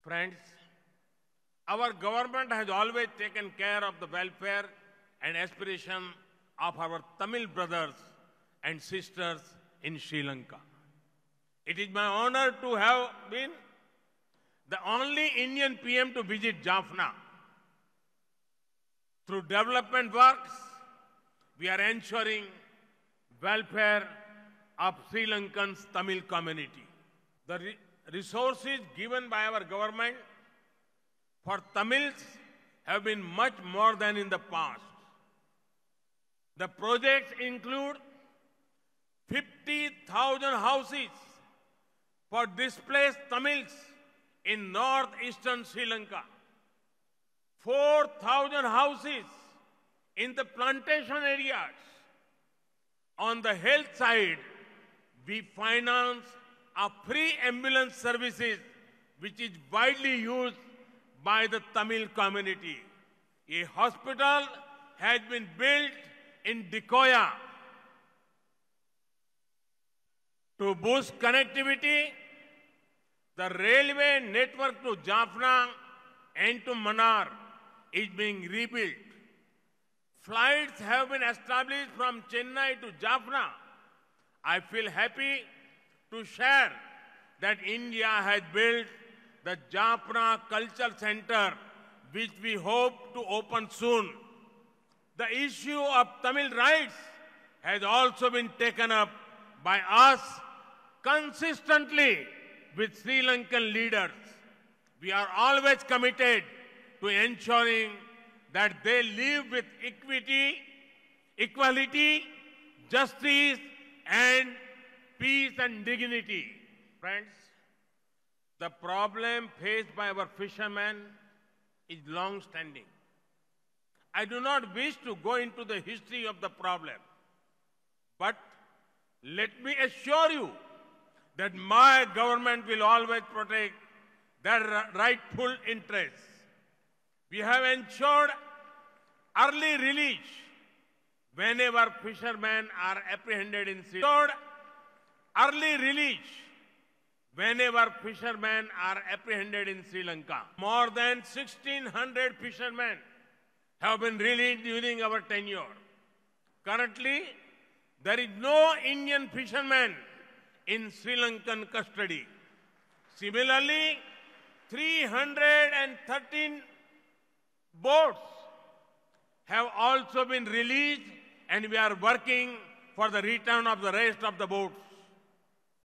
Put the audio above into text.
Friends, our government has always taken care of the welfare and aspiration of our Tamil brothers and sisters in Sri Lanka. It is my honor to have been the only Indian PM to visit Jaffna. Through development works, we are ensuring welfare of Sri Lankan's Tamil community. The resources given by our government for Tamils have been much more than in the past. The projects include 50,000 houses for displaced Tamils in northeastern Sri Lanka, 4,000 houses in the plantation areas. On the health side, we finance a free ambulance services which is widely used by the Tamil community. A hospital has been built in Dikoya to boost connectivity. The railway network to Jaffna and to Mannar is being rebuilt. Flights have been established from Chennai to Jaffna. I feel happy to share that India has built the Jaffna Culture Center, which we hope to open soon. The issue of Tamil rights has also been taken up by us consistently with Sri Lankan leaders. We are always committed to ensuring that they live with equality, justice, and peace and dignity. Friends, the problem faced by our fishermen is long-standing. I do not wish to go into the history of the problem, but let me assure you that my government will always protect their rightful interests. We have ensured early release whenever fishermen are apprehended in Sri Lanka. Early release whenever fishermen are apprehended in Sri Lanka. More than 1,600 fishermen have been released during our tenure. Currently, there is no Indian fisherman in Sri Lankan custody. Similarly, 313 boats have also been released, and we are working for the return of the rest of the boats.